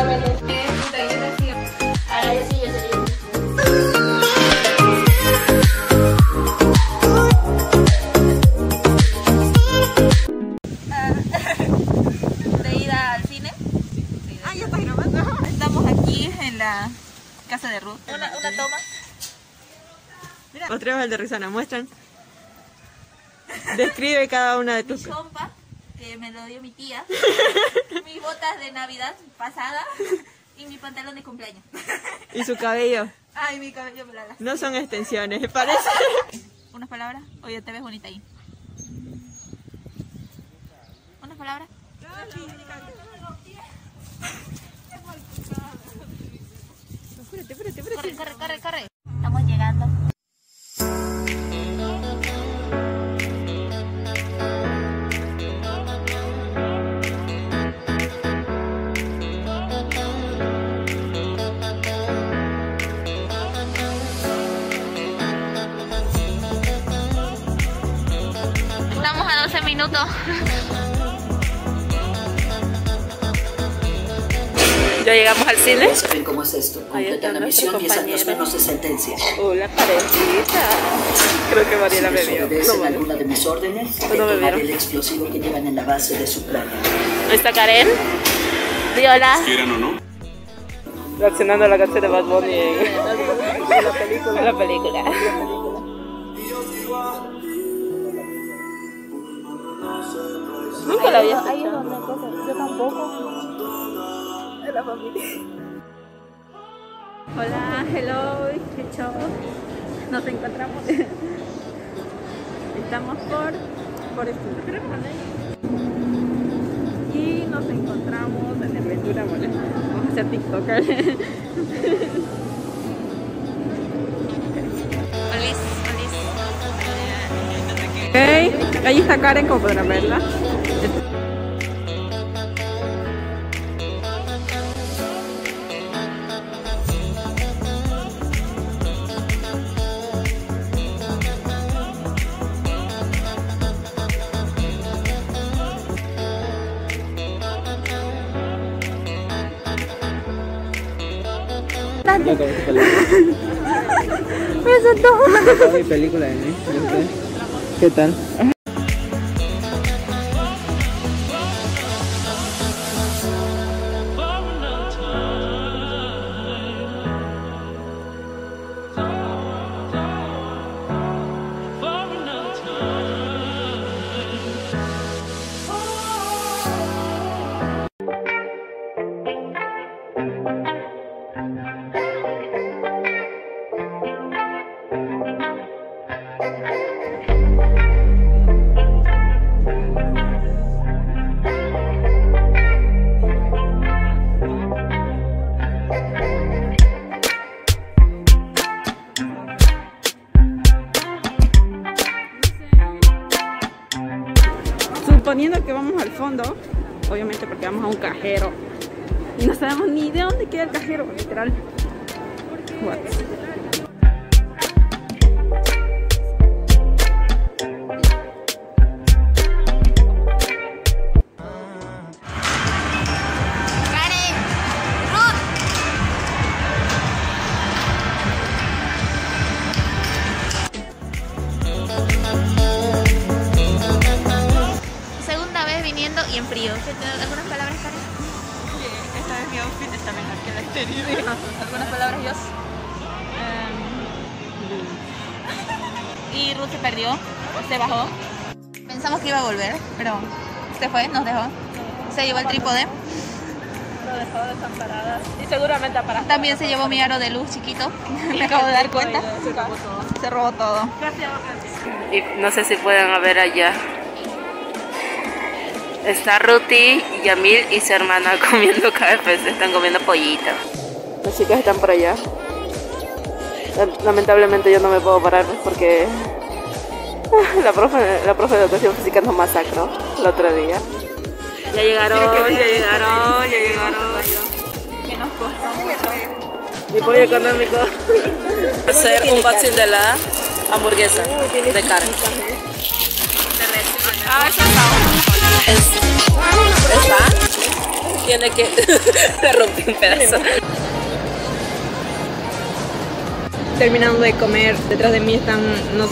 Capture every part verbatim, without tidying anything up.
Ahora yo sí, yo sería. De ida al cine. Ah, ya está grabando. Estamos aquí en la casa de Ruth. Una, una toma. Mira. Mostremos el de Rizana, muestran. Describe cada una de tus Mi chompa, que me lo dio mi tía. Mis botas de Navidad pasada. Y mi pantalón de cumpleaños. y su cabello. Ay, mi cabello me la lastimé. No son extensiones, parece. ¿Unas palabras? Oye, te ves bonita ahí. ¿Unas palabras? Espérate, espérate, espérate. Corre, corre, corre, corre. Estamos llegando. Estamos a doce minutos. Ya llegamos al cine. ¿Saben cómo es esto? Completan la misión y es años menos de sentencia. Hola, parejita. Creo que Mariela me vio. ¿Desobedecen No, vale. alguna de mis órdenes? No me Detonar vieron. el explosivo que llevan en la base de su playa. ¿No está Karen? Di hola. ¿Quieran o no? Reaccionando a la canción de Bad Bunny en, en la película. En la película. Nunca la había escuchado. Ahí es donde cosas. Yo tampoco. La familia. Hola, hello, chao. Nos encontramos. Estamos por por esto. Y nos encontramos en el Ventura Mall. Vamos a hacer TikToker. Olis, olis. Ok, ahí está Karen, como podrán verla. Me sentó. Mi película de mí. ¿Qué tal? Suponiendo que vamos al fondo, obviamente porque vamos a un cajero y no sabemos ni de dónde queda el cajero, literal. What? Y en frío. ¿Algunas palabras, Karen? Sí, esta vez mi outfit está mejor que la exterior. ¿Algunas palabras, Jos? Um, y Ruth se perdió, se bajó. Pensamos que iba a volver, pero se fue, nos dejó. Se llevó el trípode. Lo dejó desamparada. Y seguramente aparada. También se llevó mi aro de luz chiquito. Me acabo de dar cuenta. Se robó todo. Se robó todo. Gracias, gracias. Y no sé si pueden ver allá. Está Ruti, Yamil y su hermana comiendo K F C, están comiendo pollito. Las chicas están por allá. Lamentablemente yo no me puedo parar porque la profe, la profe de educación física nos masacró el otro día. Ya llegaron, ya llegaron, ya llegaron. Que nos costó mucho. Mi pollo económico. Hacer un unboxing de la hamburguesa de carne. Ah, eso está. Es, está tiene que... Le rompí un pedazo. Terminando de comer, detrás de mí están... No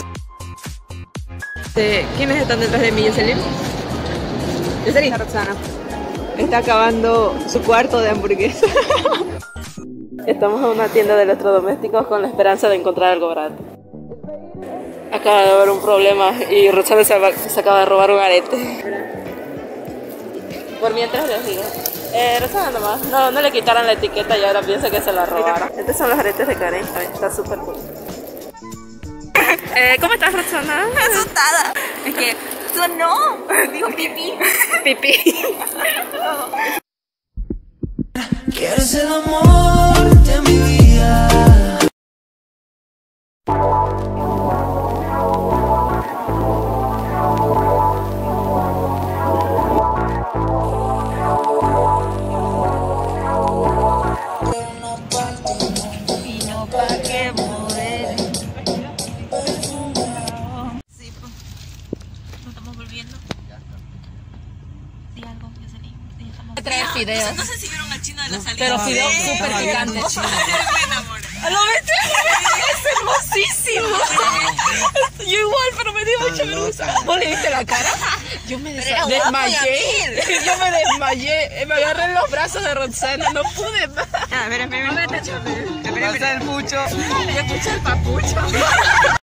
sé, ¿quiénes están detrás de mí? ¿Jocelyn? Jocelyn. Roxana. Está acabando su cuarto de hamburguesa. Estamos en una tienda de electrodomésticos con la esperanza de encontrar algo barato. Acaba de haber un problema y Roxana se, se acaba de robar un arete. Por mientras les digo, eh, Roxana nomás, no, no le quitaron la etiqueta y ahora piensa que se la robaron. Estos son los aretes de Karen, está súper cool. Eh, ¿Cómo estás, Roxana? Asustada. Es que sonó. Digo pipí. Pipí. Quiero ser el amor de mi vida. Y no pa' que mover. Sí, pues. Nos estamos volviendo. Sí, algo, ya salí. Sí, estamos. Traer fideos. No sé si vieron al chino de la salida. Pero fideos súper picantes. ¡A lo bestia! ¡Es hermosísimo! Yo igual, pero me dio mucha vergüenza. ¿Vos le viste la cara? Yo me des desmayé. Yo me desmayé. Me agarré en los brazos de Roxana. No pude más. Ah, espera, espera. Me pasa el pucho. Me escuché el papucho.